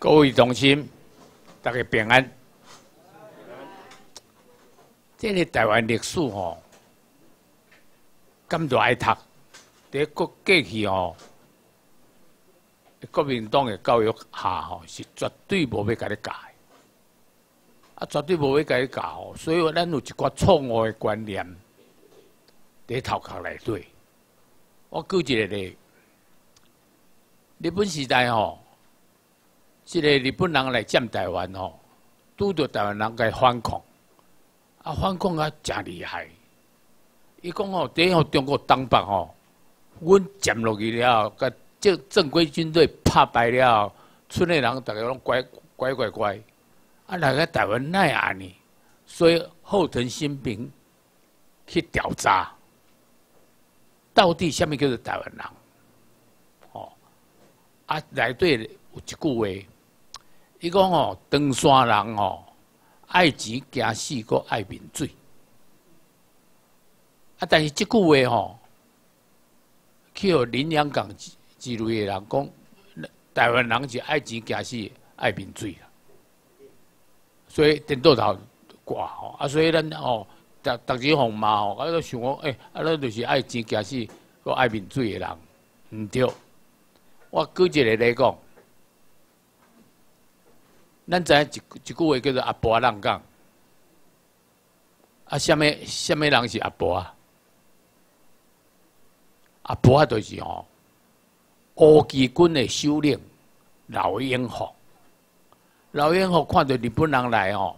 各位同心，大家平安。这个台湾历史吼，咁多爱读，在过去吼，国民党的教育下吼，是绝对无要甲你教的，绝对无要甲你教吼。所以咱有一寡错误的观念在头壳内底。我举一个例，日本时代吼。这个日本人来占台湾吼，拄到台湾人该反抗，反抗啊真厉害。伊讲吼，第一吼中国东北吼，阮占落去了，甲正规军队拍败了，村里人大家拢乖，来个台湾奈安尼，所以后藤新平去调查，到底什么叫做台湾人？哦，内底有一句话。伊讲吼，长山人吼，爱钱惊死，搁爱面水。但是即句话吼，去互林洋港之类的人讲，台湾人是爱钱惊死，爱面水啦。所以颠倒头挂吼，所以咱吼，逐日互骂吼，都想讲，咱就是爱钱惊死，搁爱面水的人，毋对。我举一个来讲。咱知影一句话叫做阿婆人讲，什么人是阿婆啊？阿婆就是吼，乌旗军的首领老鹰虎。老鹰虎看到日本人来吼，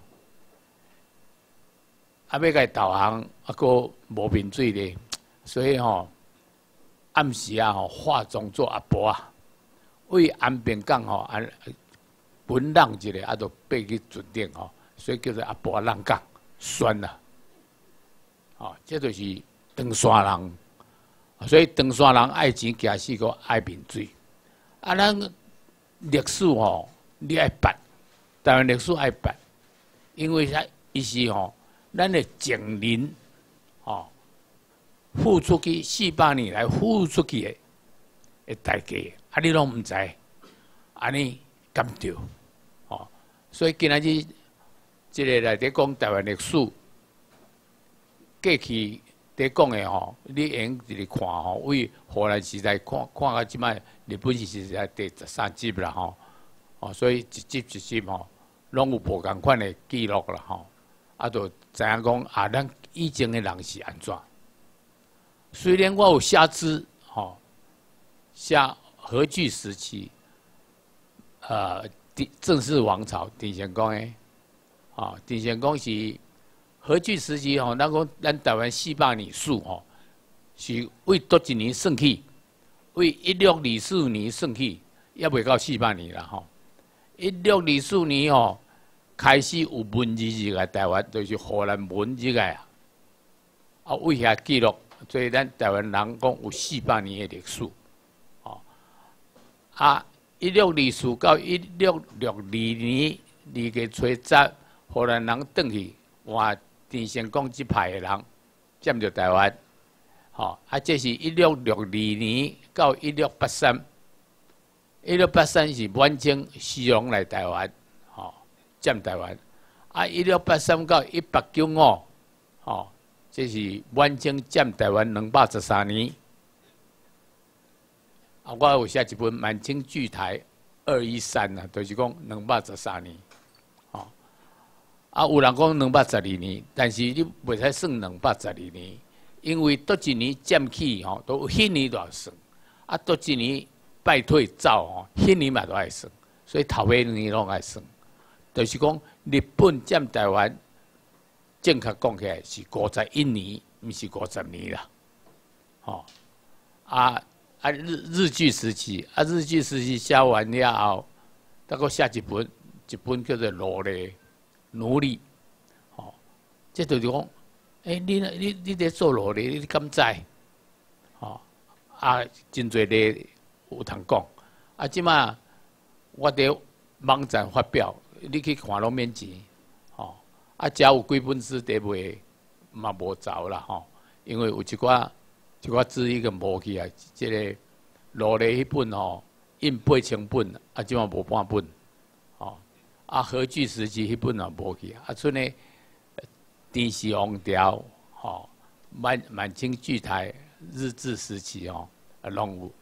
要甲伊投降，阁无面水咧，所以吼暗时吼化妆做阿婆啊，为安平港吼本浪一个，就爬去船顶吼，所以叫做阿婆浪港酸啦。这就是长山人，所以长山人爱钱惊死，个爱面水。咱历史吼，你爱捌，台湾历史爱捌，因为伊是吼，咱的前人吼，付出去400年来付出去的代价，你拢毋知，安尼。甘对，所以今仔日这个内底讲台湾历史，过去在讲的吼，你用直看吼，为荷兰时代看到即摆日本时代第13集啦吼，所以一集吼，拢有无共款的记录啦吼，就知影讲咱以前的人是安怎。虽然我有写字吼，写荷据时期。正式王朝，丁贤公诶，丁贤公是荷据时期吼，咱台湾400年数吼，是为多一年算起，为1624年算起，也未到400年啦吼。1624年吼，开始有文字来台湾，就是荷兰文字来为遐记录，所以咱台湾人讲有400年的历史，1624到1662年2月初10，荷兰人转去换郑成功这派的人占着台湾。这是1662年到1683，1683是满清西洋来台湾，占台湾。1683到1895，这是满清占台湾213年。我有写一本《满清巨台213》啊，就是讲213年。有人讲212年，但是你袂使算212年，因为倒一年占起都迄年都要算，倒一年败退走迄年嘛都爱算，所以头尾年拢爱算。就是讲日本占台湾，正确讲起来是51年，毋是50年啦。日据时期，日据时期写完了后，再搁写一本叫做《奴隶》，这就是讲，你在做奴隶，你敢知？真侪咧有通讲。即马我伫网站发表，你去看拢免钱。只有几本书伫卖，嘛无走啦因为有一寡字已经无去啊，即个奴隶迄本印8000本，即马无半本， 啊，荷据时期迄本也无去，啊，剩呢电视王朝，吼，满清剧台、日治时期吼，啊，拢有。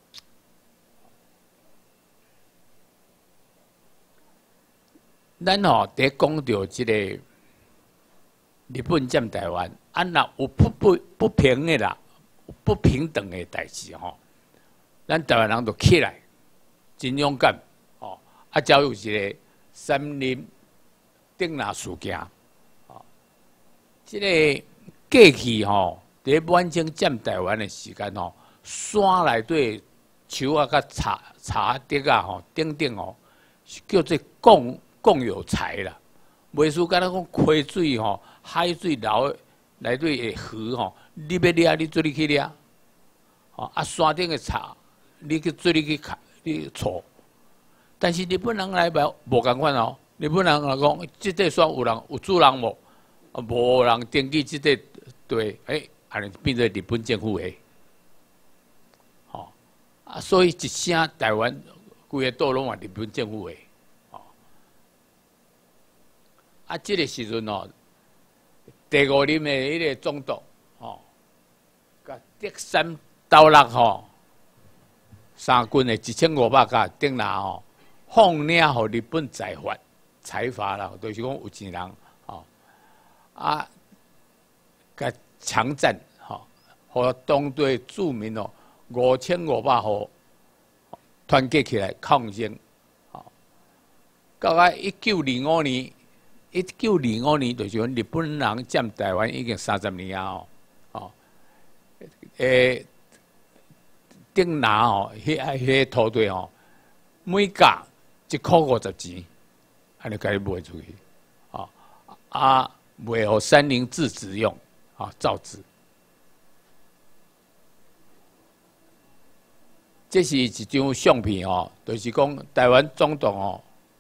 咱吼伫讲到即个日本占台湾，啊，若有不平的啦，不平等的代志吼，咱台湾人就起来，真勇敢，吼，啊，才有一个三林顶拿事件，吼，即个过去吼，伫满清占台湾的时间吼，山内底树啊、甲茶竹啊吼，等等吼，叫做共有财啦。袂输敢若讲溪水吼、海水流内底的河吼，你要掠你做你去掠，吼啊山顶的茶，你去做你去你错。但是日本人来无共款哦，日本人来讲，即块山有人有主人无？无人登记即块地，安尼变做日本政府的，吼啊，所以一声台湾规个岛拢嘛日本政府的。啊，这个时阵哦，第五任的迄个总督哦，甲德山斗六吼，三军的1500架顶拿吼，放领互日本财阀啦，就是讲有钱人吼，啊，甲强占吼，互当地住民哦5500户团结起来抗争，吼，到1925年。1925年就是讲日本人占台湾已经30年啊！哦，顶拿哦，迄土地哦，每架1.50钱，安尼甲你卖出去，啊，卖互三菱自职用，造纸。这是一张相片哦，就是讲台湾总统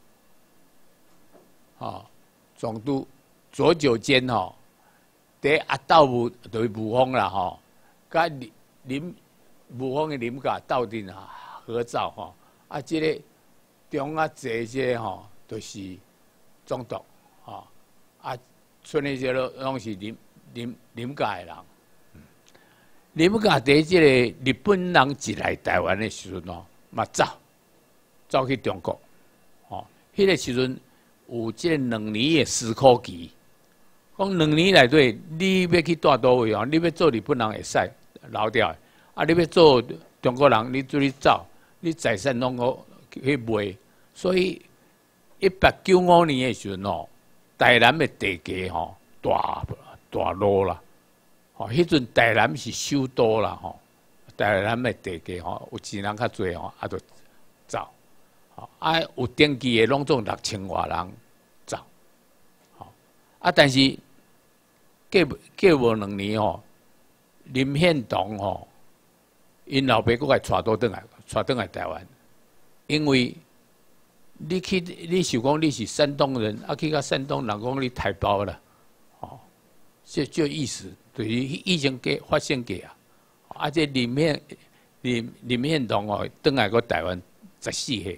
总督左久间吼，伫阿斗武就是武峰啦吼，甲武峰的林家斗阵合照吼，啊，即个中啊坐这吼，就是总督吼，啊，剩的这拢是林家的人。林家伫即个日本人一来台湾的时阵哦，嘛走去中国，吼，迄个时阵。有即个2年的思考期，讲2年内底，你要去住倒位哦？你要做日本人会使留掉的，啊，你要做中国人，你做你走，你财产拢好去卖。所以1895年的时阵哦，台南的地价吼大落啦，吼，迄阵台南是首都啦，吼，台南的地价吼有钱人较侪吼，啊，就走。啊，有登记的拢总6000外人走，啊，但是过无2年吼，林献堂吼，因老爸佫来带倒来台湾，因为你想讲你是山东人，啊去到山东人讲你台胞啦，就意思就是已经发生过啊，啊，这林献堂哦，倒来过台湾14岁。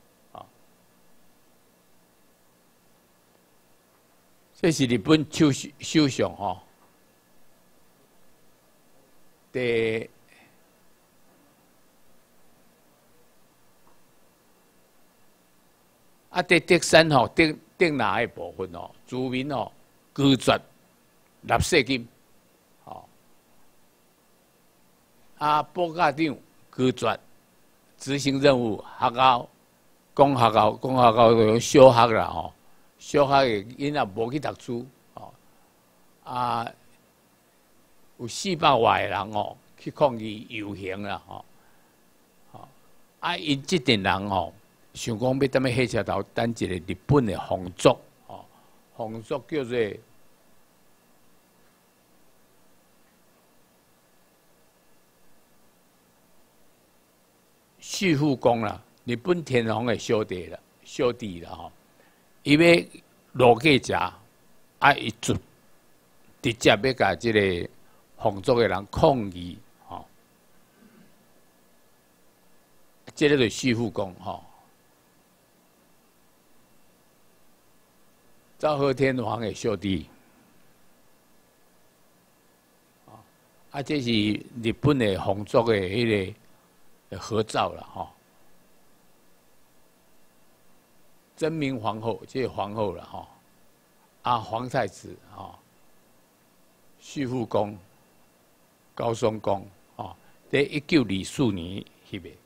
这是日本首相吼，第德山吼，顶拿的部分吼，居民吼拒绝纳税金，报价长拒绝执行任务，公学校就小学啦吼。小学的囡仔无去读书，有400外的人去抗议游行啦，因这群人想讲要踮咧火车头等一个日本的皇族，皇族叫做旭富公啦，日本天皇的小弟啦吼。伊要落去食，伊直接要甲即个皇族的人抗议，即个就是徐复公， 昭和天皇的兄弟。啊，这是日本的皇族的迄个合照了哈。真明皇后，这是皇后了哈。啊，皇太子哈，旭富宫、高松宫啊，在1924年翕的。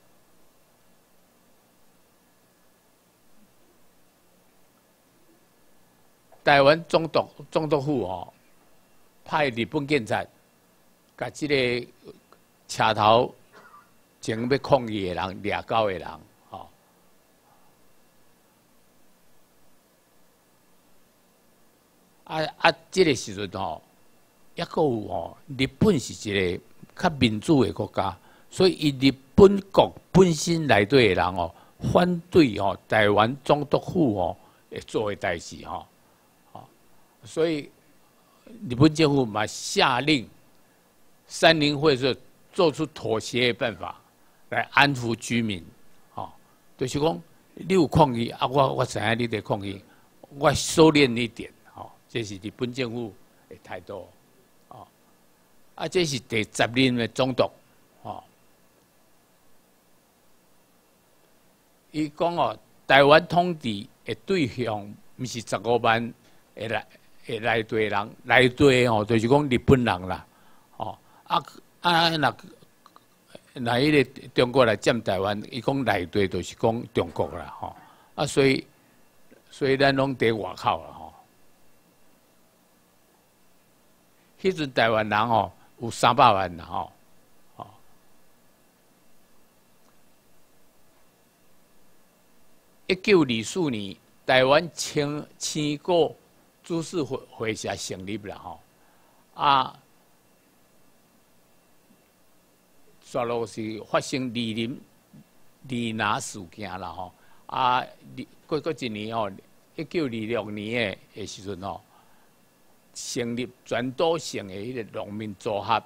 台湾总督府哦，派日本警察，甲这个车头前要抗议的人掠到的人，吼。这个时阵吼，抑个有吼，日本是一个较民主的国家，所以日本国本身内底的人哦，反对吼台湾总督府哦会做的代志吼。所以，日本政府嘛下令三菱会社做出妥协的办法，来安抚居民。就是讲，你有抗议啊，我知影你在抗议，我收敛一点。这是日本政府的态度。这是第10任的总督。伊讲台湾统治的对象不是15万的内地人，内地就是讲日本人啦，那迄个中国来占台湾，伊讲内地就是讲中国啦，所以咱拢伫外口啦，迄阵台湾人有300万啦，1924年，台湾青果株式会社成立啦，刷落是发生李拿事件啦，过一年1926年的时阵成立全岛性的迄个农民组合，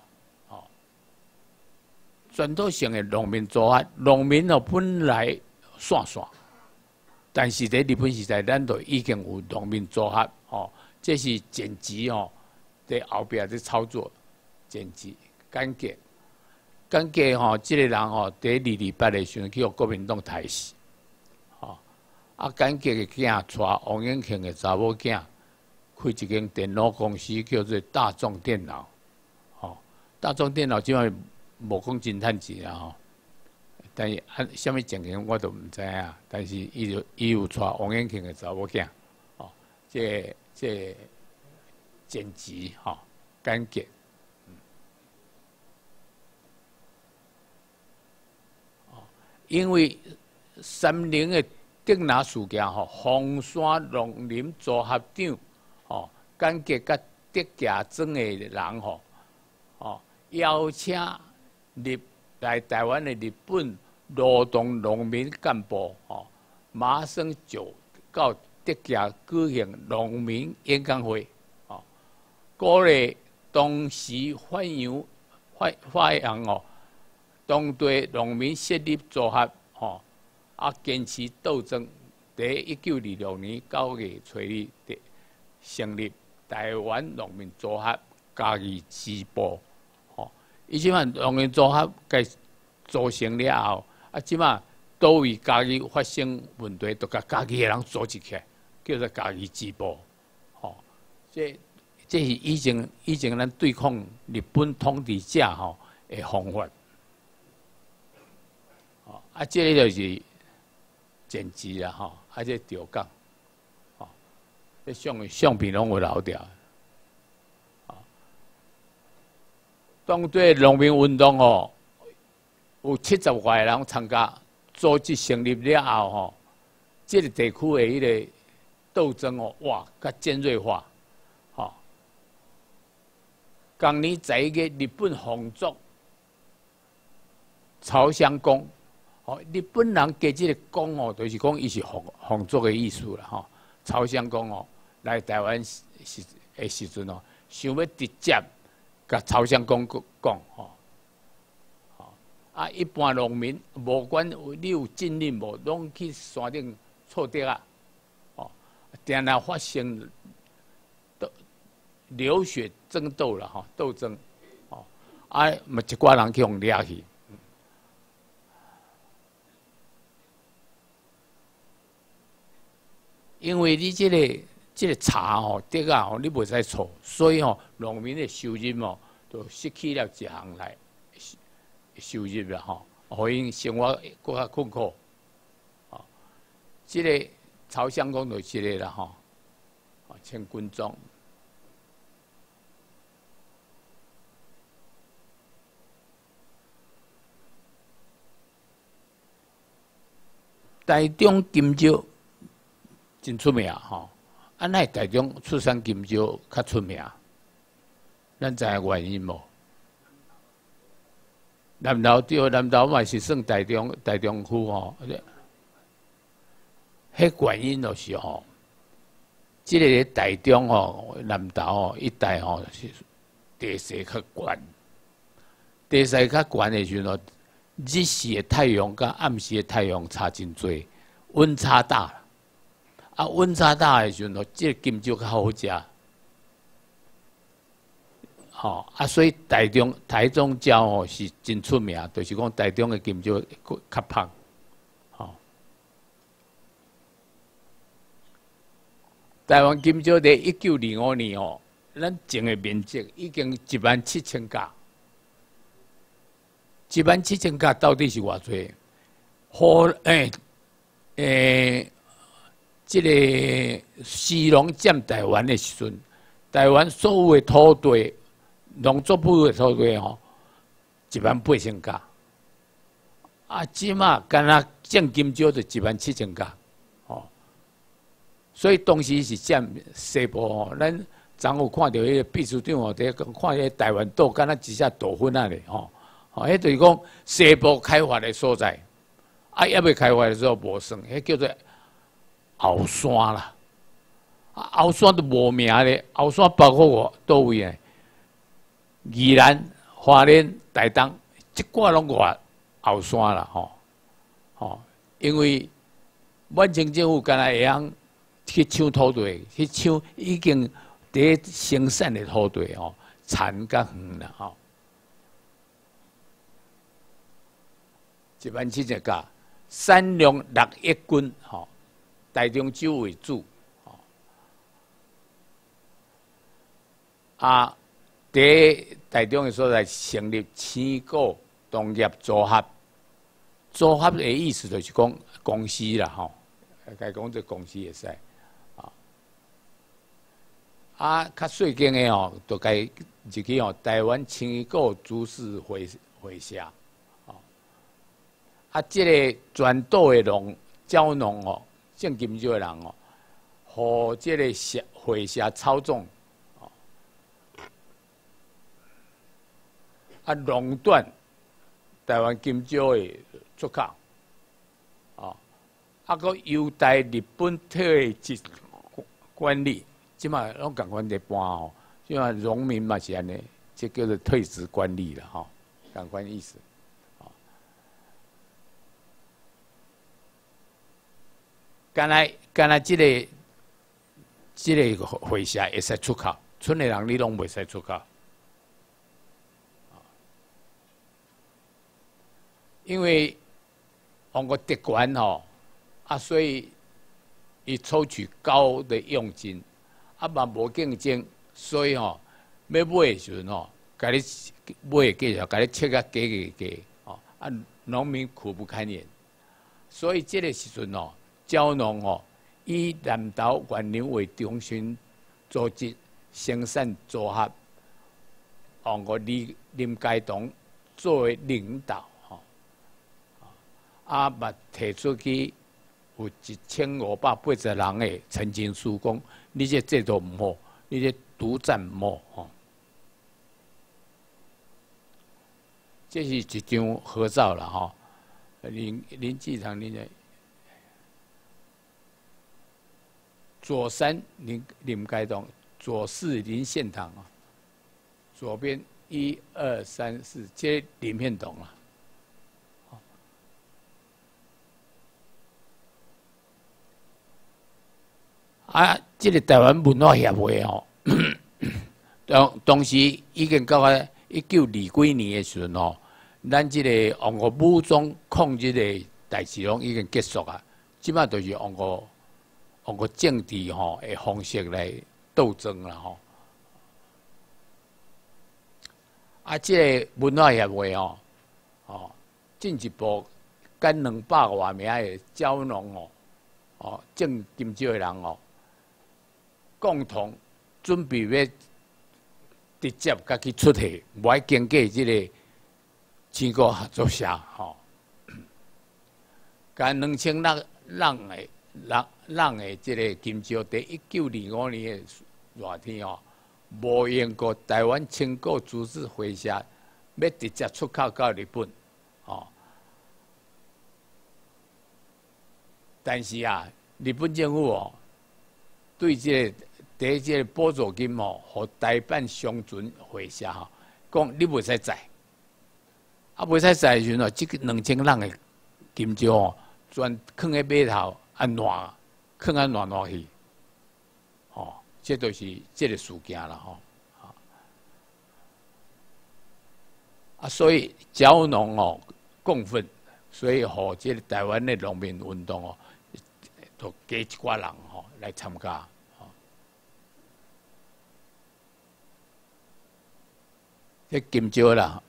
全岛性的农民组合，农民本来散，但是在日本时代，咱都已经有农民组合，这是剪辑在后边在操作，剪辑简介，这个人在228的时候去国民党杀死，简介的囝带王永庆的查某囝，开一间电脑公司叫做大众电脑，大众电脑即摆无讲真趁钱啦，但是什么情形我都唔知影，但是伊有带王永庆的查某囝，这剪辑简介，因为3菱的电脑事件凤山农林组合长简介甲德家庄的人邀请来台湾的日本劳动农民干部马上就到德家举行农民演讲会，鼓励当时发扬当地农民设立组合，坚持斗争。在1926年9月初日成立台湾农民组合嘉义支部。伊即摆农民组合该组成了后，即摆倒位嘉义发生问题，就甲嘉义的人组织起来，叫做嘉义支部。这是以前咱对抗日本统治者的方法。这个就是剪辑啦，这调岗，这相片拢有留掉。当地农民运动有70外个人参加，组织成立了后这个地区的迄个斗争哇，较尖锐化。当年在一个日本皇族朝香宫，日本人加这个宫就是讲伊是皇族的意思啦，朝香宫来台湾的时阵想要直接甲朝香宫讲一般农民无管你有禁令无，拢去山顶错地啊， 定然发生流血争斗了哈，斗争，哦，啊，嘛一挂人去互掠去。因为你这个茶吼，竹啊吼，你袂使错，所以吼，农民的收入哦，就失去了一项来收入了吼，互因生活更较困苦。哦，这个朝香港就这个啦吼，穿军装。台中金蕉真出名吼，啊，那台中出产金蕉较出名，咱知影原因无？南投对，南投嘛是算台中区吼，迄原因就是吼，即个台中吼、南投吼一带吼是地势较悬，地势较悬的时候，日时的太阳甲暗时的太阳差真多，温差大。啊，温差大的时候，这个金蕉较好食。吼啊，所以台中蕉吼是真出名，就是讲台中的金蕉较芳。吼，台湾金蕉在1925年吼，咱种的面积已经17000甲。17000甲到底是偌济？好这个西农占台湾的时阵，台湾所有的土地、农作物的土地吼，18000甲。啊，即马干那种金蕉就17000甲，哦。所以当时是占西部吼，咱昨有看到迄个秘书长吼，在看迄台湾岛，干那一只豆粉啊咧，吼，哦，迄就是讲西部开发的所在，啊，还未开发的时候无算，迄叫做后山啦，后山都无名咧。后山包括倒位呢？宜兰、花莲、台东，即挂拢外后山啦，吼，因为满清政府干那会晓去抢土地，去抢已经伫生产的土地吼，田甲园啦，吼，17000甲，产量6亿斤，吼。台中州为主，啊，伫台中的所在成立青果农业组合，组合的意思就是讲公司啦，吼，该讲这公司会使，啊，较细间的吼，就该入去吼，台湾青果株式会社，啊，这个全岛的蕉农哦。种金蕉的人哦，互这个会社操纵，啊垄断台湾金蕉的出口，搁优待日本退职管理，即马拢共款在搬吼，即马农民嘛是安尼，这叫做退职管理啦，吼，共款意思。干那这个会社会使出口，村的人你拢袂使出口，因为往个特权吼，啊，所以伊抽取高的佣金，啊嘛无竞争，所以吼要买的时阵吼，甲你买的价格，甲你切甲价，哦，啊农民苦不堪言，所以这个时阵吼。蕉农哦，以南投原林为中心组织生产组合，往个林佳栋作为领导吼，啊，嘛提出去有1580人的陈情书，讲你这制度唔好，你这独占唔好吼。这是一张合照啦吼，林继堂林的。左山林佳栋，左是林献堂啊，左边1、2、3、4，这林献堂啊。啊， 这个台湾文化协会吼，当时已经到啊1920几年的时阵吼，咱这个王国武装抗日的代志拢已经结束啊，即摆就是王国政治吼的方式来斗争啦吼。啊，这个文化协会进一步跟200多名的蕉农种金蕉的人共同准备要直接甲去出去，无爱经过这个全国合作社甲2600人的这个金蕉，在1925年的热天无用过台湾青果株式会社，要直接出口到日本但是日本政府对这个第这个补助金互台办商船会社讲你袂使载，袂使载的时阵这个2000人的金蕉全放在码头烂，放烂去，这就是这个事件啦所以蕉农共愤，所以这个台湾的农民运动就加一寡人来参加。这金蕉啦，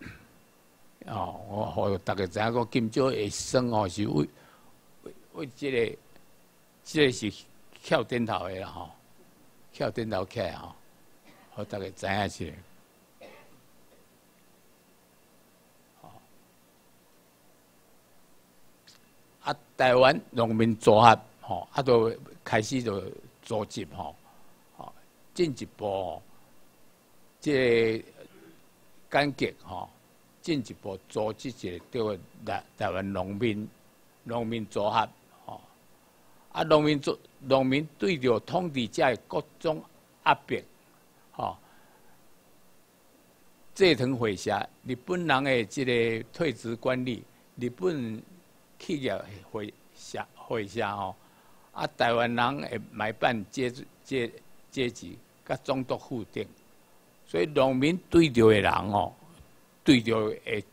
我互大家知影讲，金蕉会酸是为这个是翘顶头的啦翘顶头起来互大家知影是。台湾农民组合就开始就组织进一步这个改革进一步组织一个叫台湾农民组合农民对着统治者的各种压迫制糖会社、日本人的这个退职管理、日本企业会社台湾人的买办阶级甲总督府顶，所以农民对着的人对着会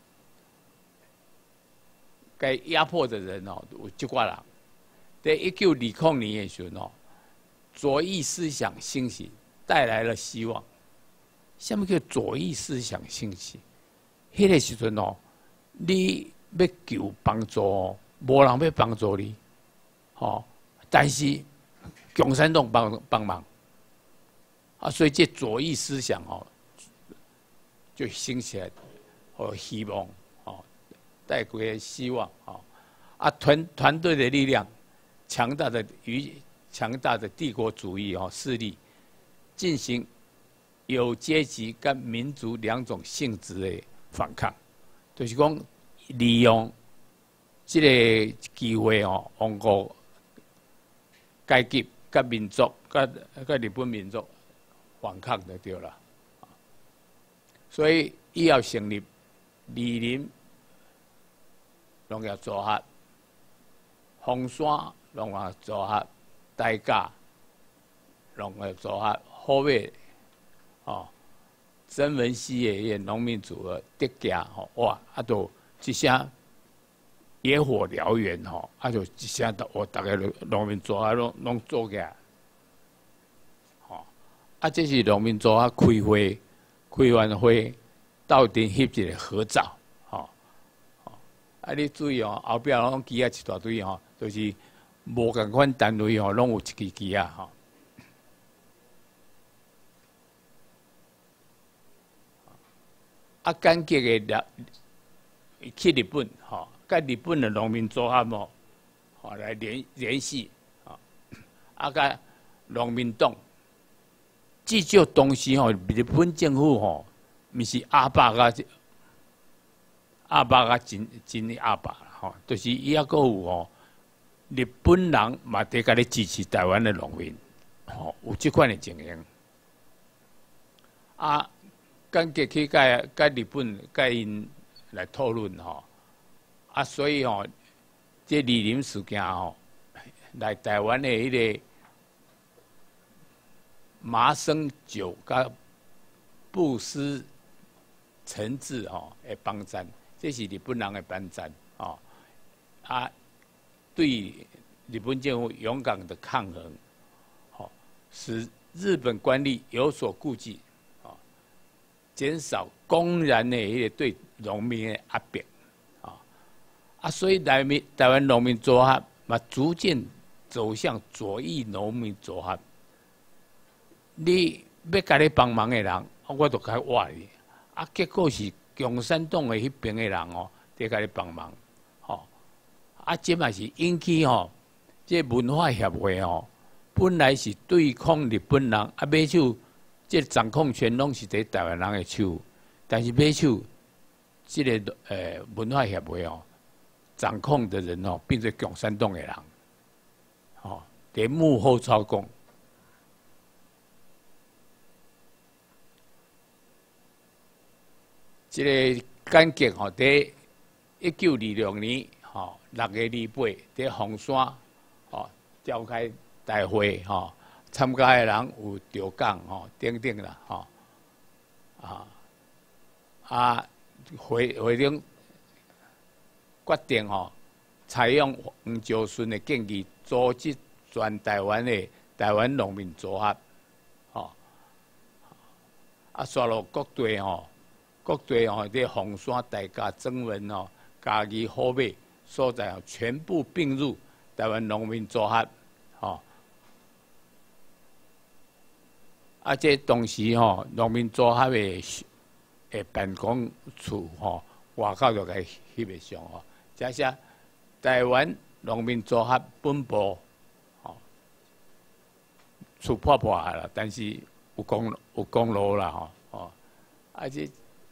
该压迫的人有这寡人。在1920年的时候左翼思想兴起，带来了希望。什么叫左翼思想兴起？迄个时阵你要求帮助，无人要帮助你，但是共产党帮忙，所以这左翼思想就兴起来，希望带给希望团队的力量，强大的帝国主义势力，进行有阶级跟民族两种性质的反抗，就是讲利用这个机会王国阶级跟民族跟日本民族反抗就对了。所以伊要成立梨林农业组合、凤山农业组合、大甲农业组合、后尾曾文溪的农民组合德家哇，都一声野火燎原就一声大家农民组合拢做起来，这是农民组合开完会斗阵翕一个合照，你注意后壁拢记一大堆就是无共款单位拢有一支旗感激的去日本跟日本的农民组合来联系跟农民党。至少当时日本政府毋是阿爸真阿爸啦就是伊还阁有日本人嘛在甲咧支持台湾的农民有即款的情形感激去甲日本甲因来讨论所以这梨林事件来台湾的迄个麻生酒甲布施诚挚吼的帮战，这是日本人的帮战哦。啊，对日本政府勇敢的抗衡，哦，使日本官吏有所顾忌，哦，减少公然的迄个对农民的压迫，所以台湾农民组合嘛，逐渐走向左翼农民组合。你要甲你帮忙的人，我就该挖你。结果是共产党的迄边的人哦，在甲你帮忙，这嘛是引起这文化协会本来是对抗日本人，买手这掌控权拢是在台湾人的手，但是买手这个文化协会掌控的人变成共产党的人，在幕后操控。这个感觉在1926年6月28在凤山召开大会参加的人有赵港等等啦会中决定采用黄兆顺的建议，组织全台湾的台湾农民组合，刷落各地各地在凤山、大甲、曾文嘉义、虎尾所在全部并入台湾农民组合，这当时农民组合的办公处外口就该翕个相加上台湾农民组合本部厝破破啦，但是有公路啦这。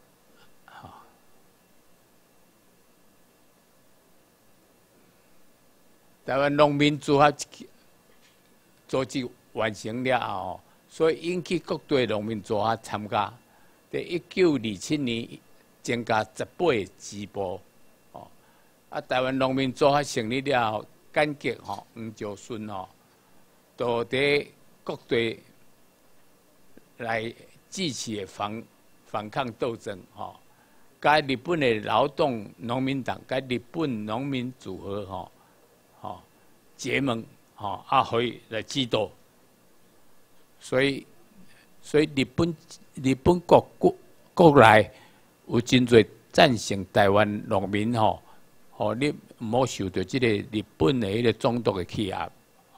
台湾农民组合组织完成了后，所以引起各地农民组合参加。在1927年增加18个支部，台湾农民组合成立了后，感觉黄兆顺都在各地来支持反抗斗争甲日本的劳动农民党、甲日本农民组合结盟可以来指导，所以日本国内有真侪赞成台湾农民你唔好受到这个日本的迄个总督的欺压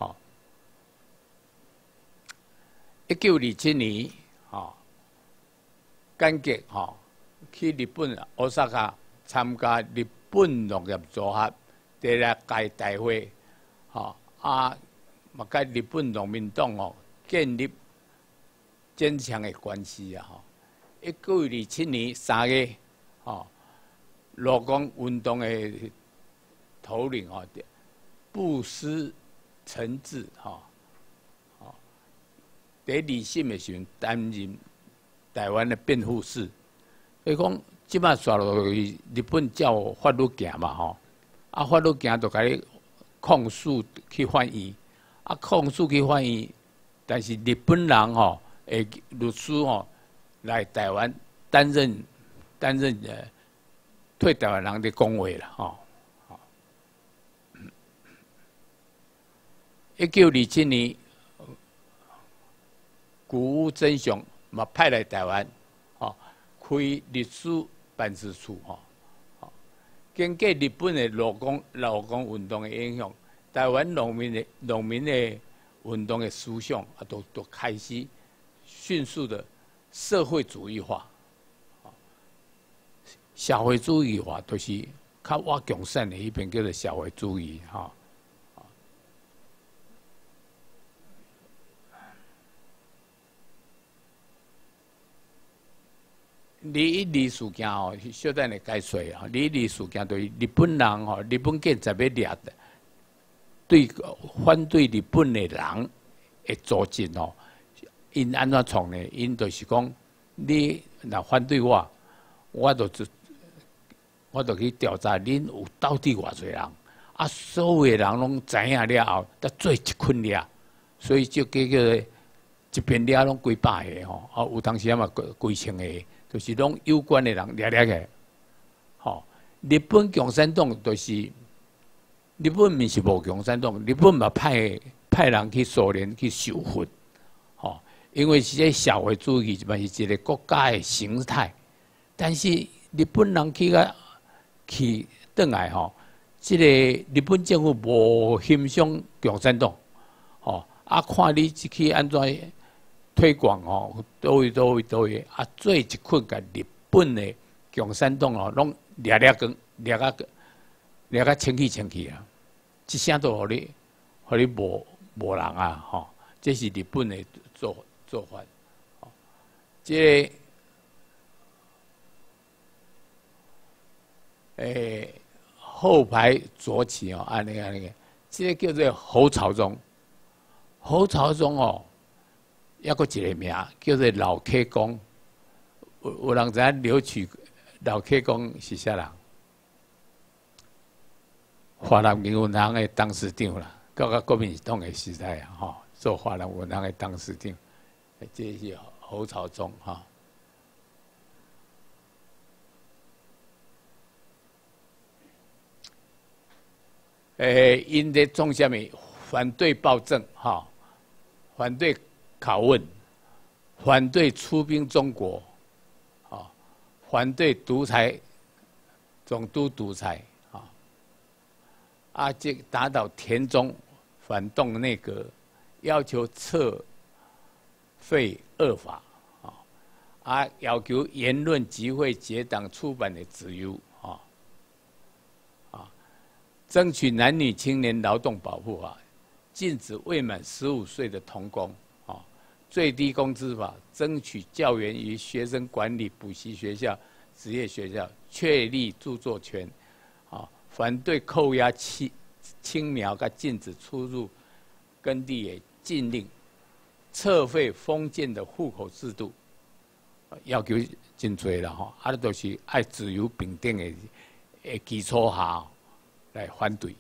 1927年感觉去日本大阪参加日本农业组合第6届大会。嘛，甲日本农民党建立坚强的关系1927年3月，劳工运动的头领布施诚挚在理性的时候担任台湾的辩护士。所以讲，即摆刷落去日本照法律行嘛法律行就甲你控诉去翻译，控诉去翻译，但是日本人会律师来台湾担任替台湾人的讲话啦1927年，谷物真雄嘛派来台湾开律师办事处经过日本的劳工运动的影响，台湾农民的运动的思想都开始迅速的社会主义化。社会主义化就是较我共产的迄边叫做社会主义211事件小等来解说211事件对日本人日本警察要抓对反对日本的人的组织因安怎创呢？因就是讲，你若反对我就去调查恁有到底偌侪人所有的人拢知影了后，才做一群了，所以就叫做一边掠拢几百个吼，啊有当时啊嘛几千个，就是拢有关的人掠掠个，吼。日本共产党就是日本毋是无共产党，日本嘛派人去苏联去受训，吼，因为是这社会主义嘛是一个国家的形态，但是日本人去转来吼，这个日本政府无欣赏共产党，吼，啊看你去安怎推广吼，倒位啊，做一群甲日本的共产党哦，拢掠啊清去啊，一声都互你无人啊，吼，这是日本的做法，这个后排左起哦，安尼，这个叫做侯朝宗。侯朝宗哦，还佫一个名叫做老 K 公。有人知影留取老 K 公是啥人？华南银行的董事长啦，到国民党的时代啊，吼，做华南银行的董事长，这是侯朝宗哈。因咧种什么？反对暴政哈，反对拷问，反对出兵中国，啊，反对独裁，总督独裁啊，这打倒田中，反动内阁，要求撤废恶法啊，要求言论集会结党出版的自由争取男女青年劳动保护法，禁止未满15岁的童工最低工资法，争取教员与学生管理补习学校、职业学校，确立著作权反对扣押青苗，甲禁止出入耕地的禁令，撤废封建的户口制度，要求真多啦啊，都是爱自由平等的基础下来反对。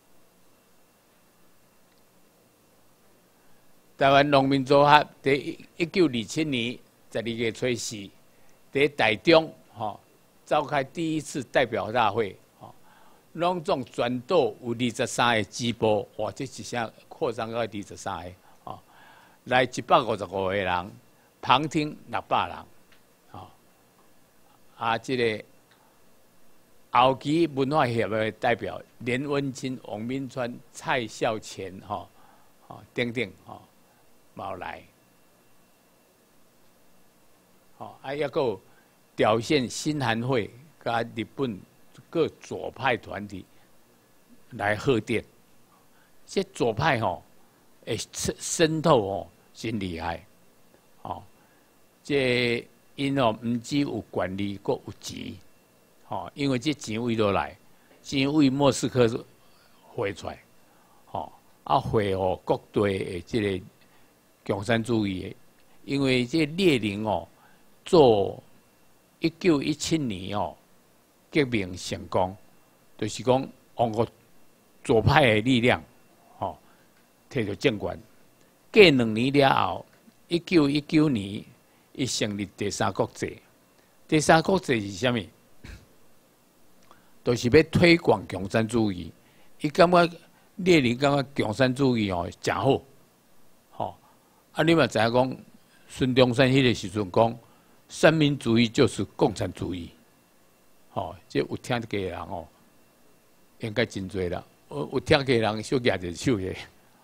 台湾农民组合在1927年12月初4，在台中召开第一次代表大会，拢总全岛有23个支部，哇，这一下扩张到23个，来155个人，旁听600人，这个后期文化协会的代表连温清、王敏川、蔡孝乾，等等，冇来，还有表现新韩会甲日本各左派团体来贺电，这左派会渗透真厉害，这因唔只有管理，阁有钱，因为这钱为落来，钱为莫斯科汇出来，汇各地的这个共产主义的，因为这列宁做1917年革命成功，就是讲用个左派的力量摕到政权。过2年了后，1919年伊成立第三国际。第三国际是啥物？就是要推广共产主义。伊感觉列宁感觉共产主义真好。你嘛知影讲，孙中山迄个时阵讲，三民主义就是共产主义。这有听过的人应该真多啦。有听过的人小举一手的，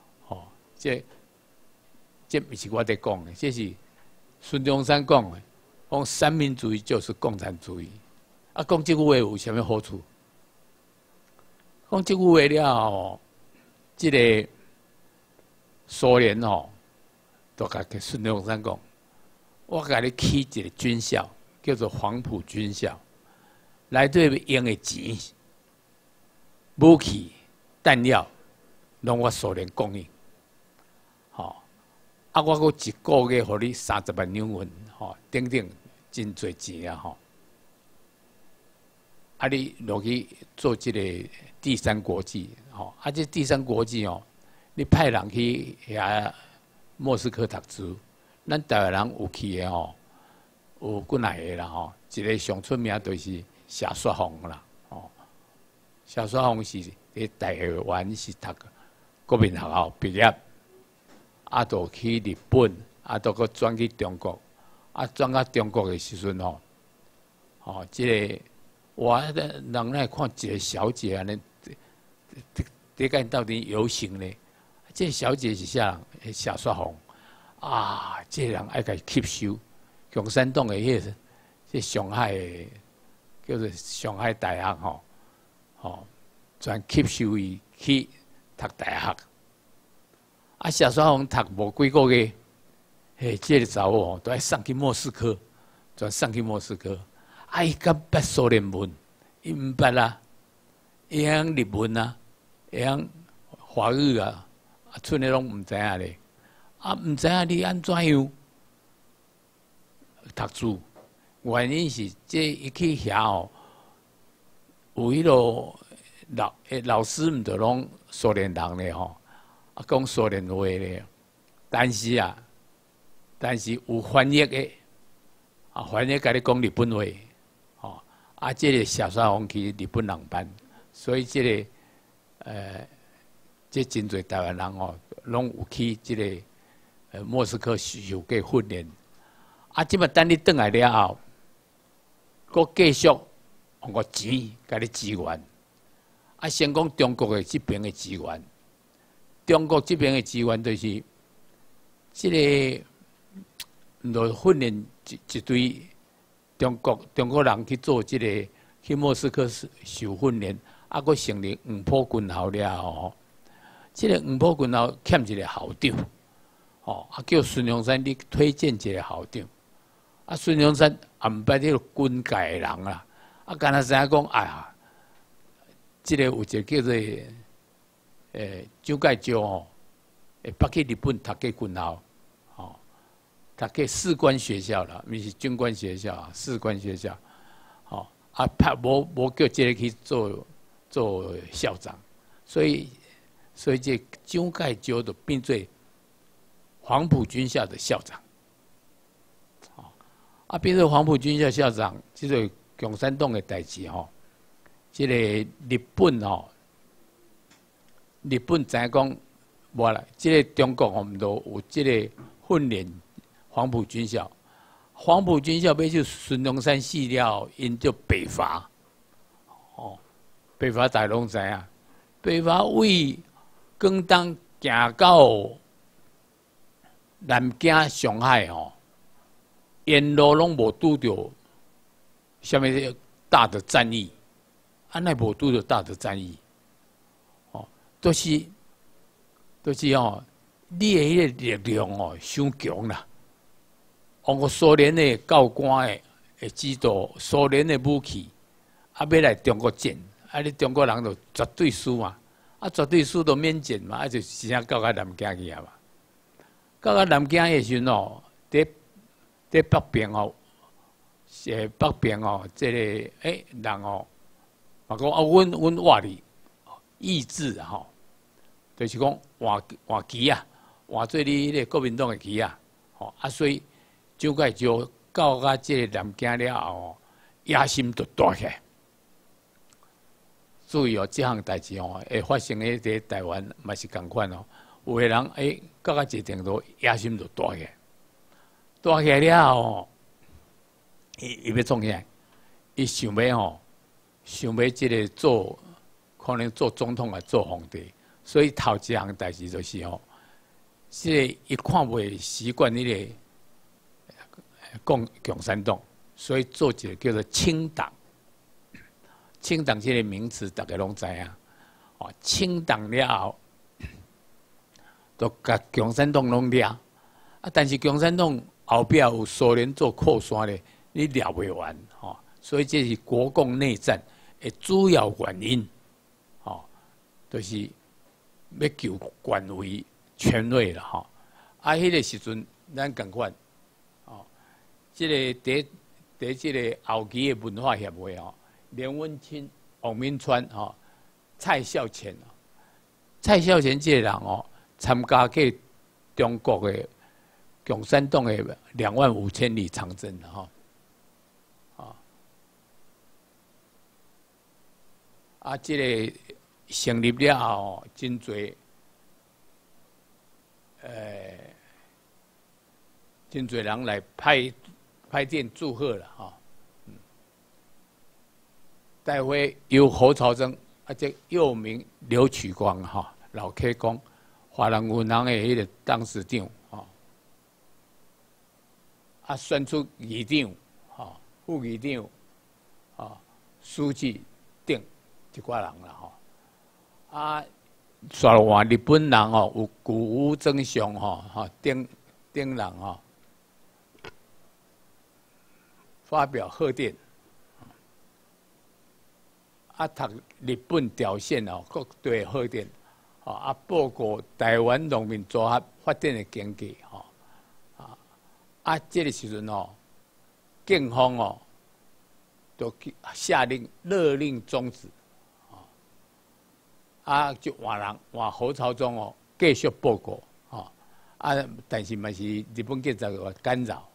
这不是我在讲的，这是孙中山讲的，讲三民主义就是共产主义。讲这句话有啥物好处？讲这句话了后，这个苏联都甲孙中山讲，我甲你起一个军校，叫做黄埔军校，内底用的钱、武器、弹药，拢我苏联供应。我阁一个月互你30万两银，等等真侪钱啊！你落去做这个第三国际，这第三国际你派人去遐莫斯科读书， 咱台湾人有去的吼，有几来个啦吼。一个上出名就是谢雪红啦，吼。谢雪红是伫台湾是读国民学校毕业，啊，就去日本，啊，都搁转去中国，啊，转到中国的时阵吼，吼，即个我人来看一个小姐安尼，伫个到底游行呢？这个小姐是啥人？谢雪红啊，这个人爱甲伊吸收共产党的迄上海的叫做上海大学吼，吼，全吸收伊去读大学。啊，谢雪红读无几个月，嘿，这个查某吼都爱送去莫斯科，全送去莫斯科。啊，伊敢捌苏联文，伊毋捌啦，伊晓日文啊，会晓华语啊，啊，剩的拢毋知影咧。啊，毋知影你安怎样读书？原因是这一去遐吼，有迄落老师毋着拢苏联人咧吼，啊讲苏联话咧，但是有翻译的，啊翻译甲你讲日本话，吼啊这个谢雪红去日本人班，所以这个这真侪台湾人吼，拢有去这个。莫斯科受过训练，啊！即摆等你转来了后，佮继续用个钱甲你支援。啊，先讲中国的这边的支援，中国这边的支援就是即个，就训练一堆中国人去做即个去莫斯科受训练，啊，佮成立黄埔军校了后，即个黄埔军校欠一个校长。哦，啊叫孙中山，你推荐一个校长。啊，孙中山也毋捌迄个军界的人啦，啊，干那知影讲，哎呀，即个有一个叫做蒋介石哦，会北去日本读过军校，哦，读过士官学校啦，毋是军官学校啊，士官学校，哦，啊，无叫即个去做校长，所以这蒋介石就变做黄埔军校的校长，啊，变成黄埔军校校长，这个共产党的代志吼，这个日本吼，日本知影讲，无啦，这个中国吼毋都有这个训练黄埔军校，黄埔军校要就孙中山死了，因就北伐，哦，北伐大家拢知影，北伐为广东行到南京、上海吼，沿路拢无拄着什么大的战役，啊，那无拄着大的战役，哦，都是哦，你的迄个力量哦，伤强啦。往个苏联的教官的指导，苏联的武器，啊，要来中国战，啊，你中国人就绝对输嘛，啊，绝对输就免战嘛，啊，就直接到南京去啊嘛。到南京的时阵哦，伫北边哦，北边哦，这个人哦，嘛讲啊，阮话哩意志吼，就是讲换旗啊，换做你迄个国民党的旗啊，吼啊，所以蒋介石到这个南京了后，野心就大起来。注意哦，这项代志哦，会发生喺台湾嘛是共款哦。有个人到一定度野心就大起来，大起来了后，伊要创啥？伊想要即个可能做总统啊，做皇帝。所以头一项代志就是即个伊看袂习惯迄个共产党，所以做一个叫做清党。清党这个名词大家拢知影，哦，清党了后。都甲共产党拢掠，啊！但是共产党后壁有苏联做靠山咧，你掠袂完，吼、所以这是国共内战的主要原因，吼、就是要求权威权位啦，吼、啊，迄个时阵咱共款，哦，这个伫这个后期的文化协会吼，连文清、王明川吼、蔡孝乾蔡孝乾这个人哦。参加过中国的共产党的25000里长征了哈。这个成立了后，真侪真侪人来派电祝贺了哈。大会由侯朝曾这又名刘取光哈，老 K 公，华人银行的迄个董事长选出议长副议长书记等一挂人啦刷换日本人有古武正雄等人发表贺电。读日本条线各地贺电，报告台湾农民组合发展的经过，这个时阵警方都下令勒令终止，就换侯朝宗继续报告，但是嘛是日本警察干扰，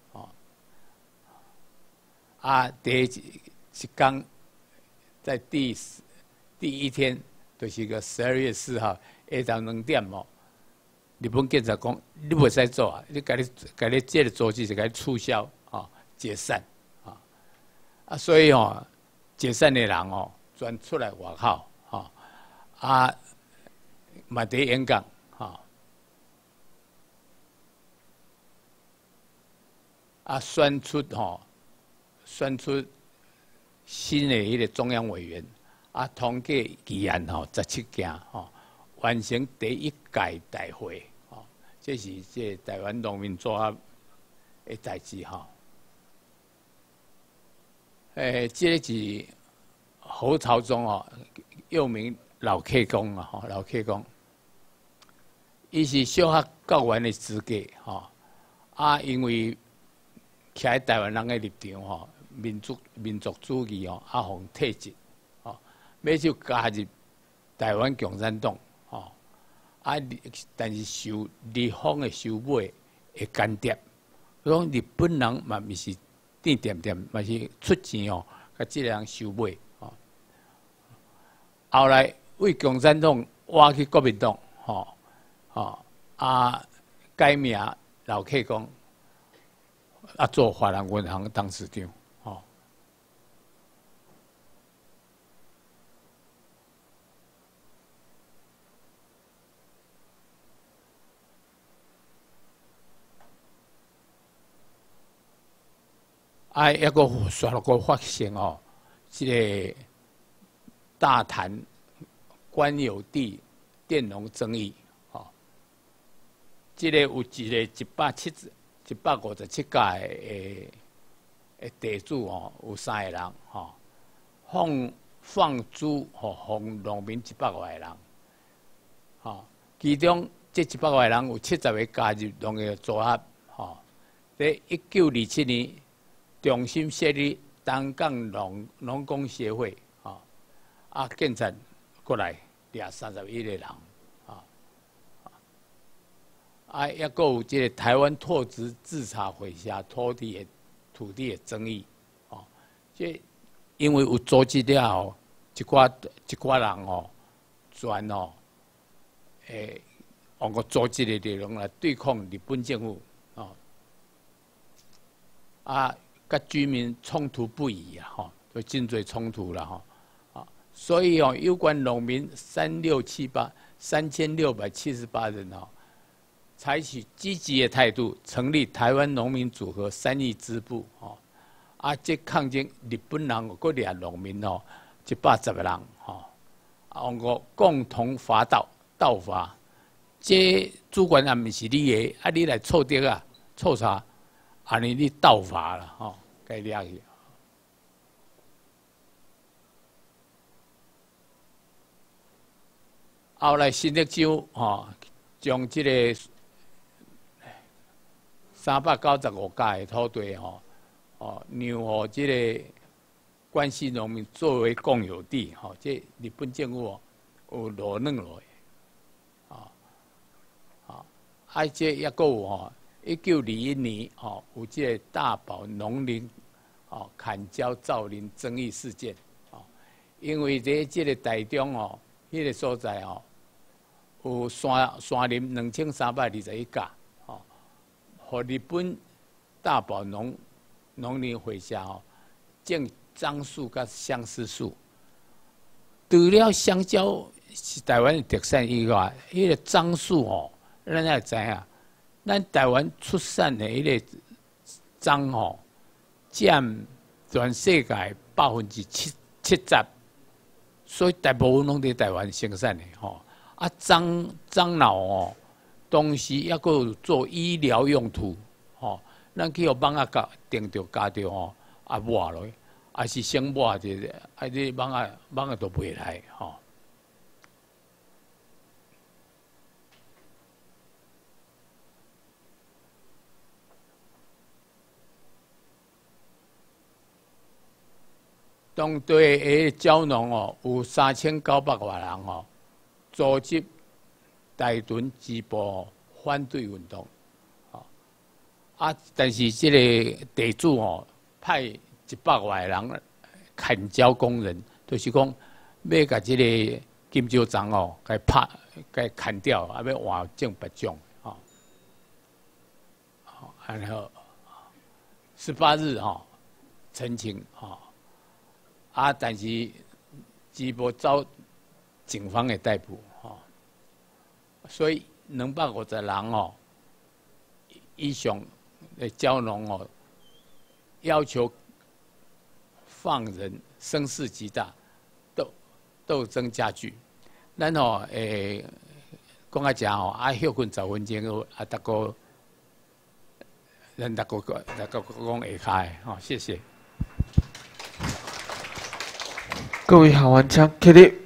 第一天。在第一天，就是个12月4号下昼2点日本警察讲你袂使做你家你这个组织就该取消解散所以解散的人专出来外口嘛伫演讲选出。新的迄个中央委员通过议案17件完成第一届大会这是这台湾农民组合的代志这是侯朝宗又名老 K 公老 K 公，伊是小学教员的资格因为徛在台湾人的立场民族主义互退职要就加入台湾共产党但是受日方的收买的干涉，讲日本人嘛咪是点嘛是出钱甲这个人收买后来为共产党挖去国民党改名老 K 公做华人银行董事长。一个刷了个发现这个大谈官有地佃农争议这个有一个157届的地主有3个人放租农民100多个人其中这100多个人有70个加入农业组合在1927年。重新设立东港农工协会警察过来抓31个人还佫有这个台湾拓殖自查会下土地的争议这因为有组织了一寡人专用个组织的力量来对抗日本政府甲居民冲突不已就真侪冲突了所以有关农民3678人采取积极的态度，成立台湾农民组合3义支部这抗争日本人有掠农民110个人用个共同伐盗伐，这主管也毋是你的你来凑得凑查安尼你盗伐了该抓去。后来新竹州将这个395甲的土地让予这个关系农民作为公有地这日本政府有落软落这也佫有 1921年有这个大堡农林砍蕉造林争议事件因为在这个台中迄个所在有山林2321架和日本大堡农林会社种樟树甲相思树。除了香蕉是台湾的特产以外，迄个樟树咱也知影，咱台湾出产的迄个樟占全世界70%，所以大部分拢在台湾生产的樟脑东西抑佫做医疗用途咱去互蠓仔叮着咬着抹落，也是先抹者，你蠓仔都袂来当地的蕉农有3900多人组织台屯支部反对运动，但是这个地主派100多个人砍蕉工人，就是讲要甲这个金蕉樟给砍掉，要换种别种然后18日澄清但是支部遭警方的逮捕所以250人以上的蕉农要求放人，声势极大，斗争加剧。咱讲啊讲休困10分钟咱大家讲会开谢谢。 各位好玩枪，起立。